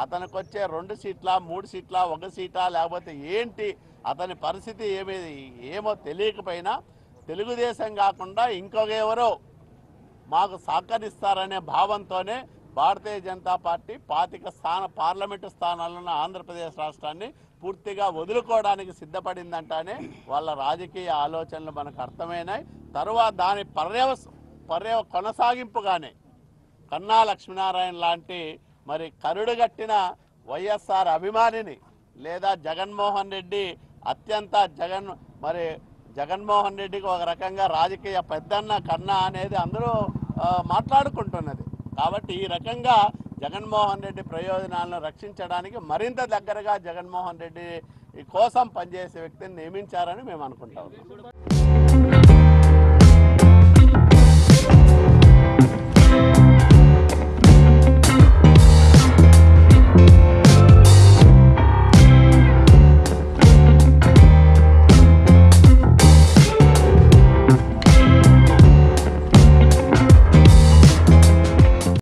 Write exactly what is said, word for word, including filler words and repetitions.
అతనికి వచ్చే రెండు సీట్ల మూడు సీట్ల ఒక సీటా లేకపోతే ఏంటి అతని పరిస్థితి ఏమి ఏమో తెలియకపోయినా తెలుగుదేశం కాకుండా ఇంకొక ఎవరో మాకు సహకరిస్తారనే భావంతోనే భారతీయ జనతా పార్టీ పాతిక స్థాన పార్లమెంటు స్థానాలను ఆంధ్రప్రదేశ్ రాష్ట్రాన్ని పూర్తిగా వదులుకోవడానికి సిద్ధపడిందంటానే వాళ్ళ రాజకీయ ఆలోచనలు మనకు అర్థమైనాయి. తరువాత దాని పర్యవ పర్యవ కొనసాగింపుగానే కన్నా లక్ష్మీనారాయణ లాంటి మరి కరుడుగట్టిన వైఎస్ఆర్ అభిమానిని లేదా జగన్మోహన్ రెడ్డి అత్యంత జగన్ మరి జగన్మోహన్ రెడ్డికి ఒక రకంగా రాజకీయ పెద్దన్న కన్నా అనేది అందరూ మాట్లాడుకుంటున్నది. కాబట్టి ఈ రకంగా జగన్మోహన్ రెడ్డి ప్రయోజనాలను రక్షించడానికి మరింత దగ్గరగా జగన్మోహన్ రెడ్డి కోసం పనిచేసే వ్యక్తిని నియమించారని మేము అనుకుంటా ఉన్నాం.